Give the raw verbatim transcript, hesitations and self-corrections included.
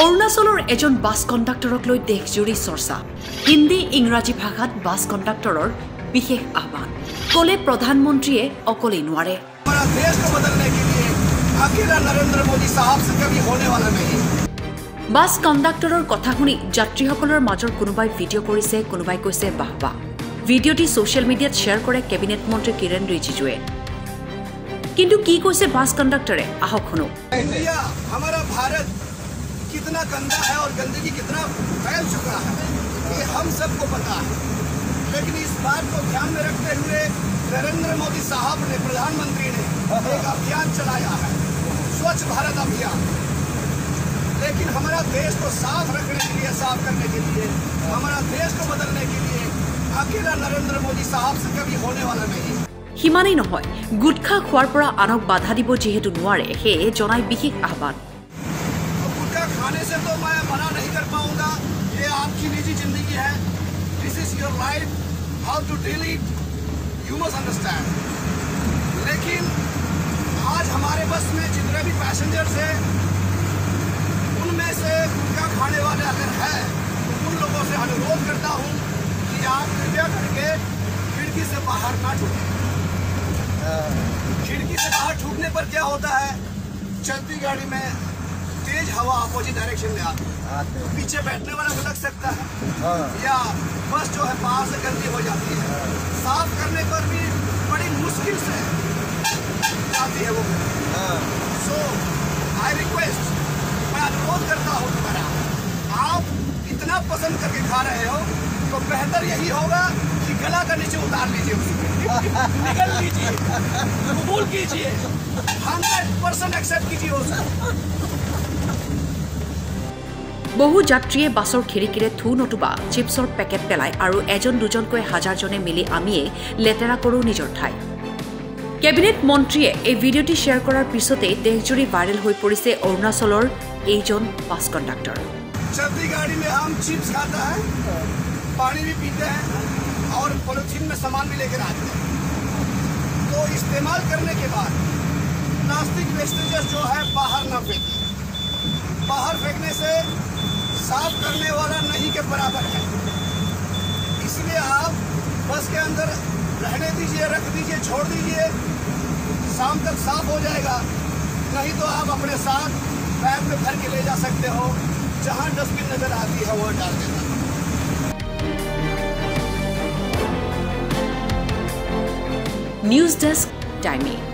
অৰুণাচলৰ এজন বাছ কণ্ডাক্টৰক লৈ দেশজুৰি চৰ্চা। হিন্দী ইংৰাজী ভাষাত বাছ কণ্ডাক্টৰৰ বিশেষ আহ্বান। ক'লে প্ৰধানমন্ত্ৰীয়ে অকলে নোৱাৰে। বাছ কণ্ডাক্টৰৰ কথা শুনি যাত্ৰীসকলৰ মাজৰ কোনোবাই ভিডিঅ' কৰিছে, কোনোবাই কৈছে বাহ বাহ। ভিডিঅ'টি ছ'চিয়েল মিডিয়াত শ্বেয়াৰ কৰে কেবিনেট মন্ত্ৰী কিৰেণ ৰিজিজুৱে। কিন্তু কি কৈছে বাছ কণ্ডাক্টৰে, আহক শুনো। कितना गंदा है और गंदगी कितना फैल चुका है ये हम सबको पता है, लेकिन इस बात को ध्यान में रखते हुए नरेंद्र मोदी साहब ने, प्रधानमंत्री ने एक अभियान चलाया है, स्वच्छ भारत अभियान। लेकिन हमारा देश को साफ रखने के लिए, साफ करने के लिए, हमारा देश को बदलने के लिए अकेला नरेंद्र मोदी साहब से कभी होने वाला नहीं। সিমানেই নহয়, গুটখা খোৱাৰ পৰা আনক বাধা দিব যিহেতু নোৱাৰে, সেয়ে জনাই বিশেষ আহ্বান। खाने से तो मैं मना नहीं कर पाऊंगा, ये आपकी निजी जिंदगी है, this is your life, how to deal it you must understand. लेकिन आज हमारे बस में जितने भी पैसेंजर्स हैं उनमें से गुटखा खाने वाले अगर है तो उन लोगों से अनुरोध करता हूं कि आप कृपया करके खिड़की से बाहर ना ठूकें। खिड़की से बाहर ठूकने पर क्या होता है, चलती गाड़ी में तेज हवा अपोजिट डायरेक्शन में आती है, पीछे बैठने वाला को लग सकता है, या बस जो है बाहर से गंदी हो जाती है, साफ करने पर भी बड़ी मुश्किल से आती है वो। सो आई रिक्वेस्ट, मैं अनुरोध करता हूँ तुम्हारा, आप इतना पसंद करके खा रहे हो तो बेहतर यही होगा कि गला का नीचे उतार लीजिए, उसको निकल लीजिए, कबूल कीजिए, हंड्रेड परसेंट एक्सेप्ट कीजिए उसको। বহু যাত্ৰীয়ে বাছৰ খিৰিকীৰে থু নতুবা চিপছৰ পেকেট পেলায় আৰু এজন দুজনকৈ হাজাৰজনে মিলি আমিয়ে লেতেৰা কৰোঁ নিজৰ ঠাই। কেবিনেট মন্ত্ৰীয়ে এই ভিডিঅ'টি শ্বেয়াৰ কৰাৰ পিছতেই দেশজুৰি ভাইৰেল হৈ পৰিছে অৰুণাচলৰ এইজন বাছ কণ্ডাক্টৰ। चलती गाड़ी में हम चिप्स खाता है, पानी भी पीते हैं और पॉलिथीन में सामान भी लेकर आते हैं। तो इस्तेमाल करने के बाद प्लास्टिक वेस्टेजेस जो है बाहर ना फेंकें, बाहर फेंकने से साफ करने वाला नहीं के बराबर है, इसलिए आप बस के अंदर रहने दीजिए, रख दीजिए, छोड़ दीजिए, शाम तक साफ हो जाएगा। नहीं तो आप अपने साथ बैग में भर के ले जा सकते हो, जहां डस्टबिन नजर आती है वो डाल देना। News desk टाइमी।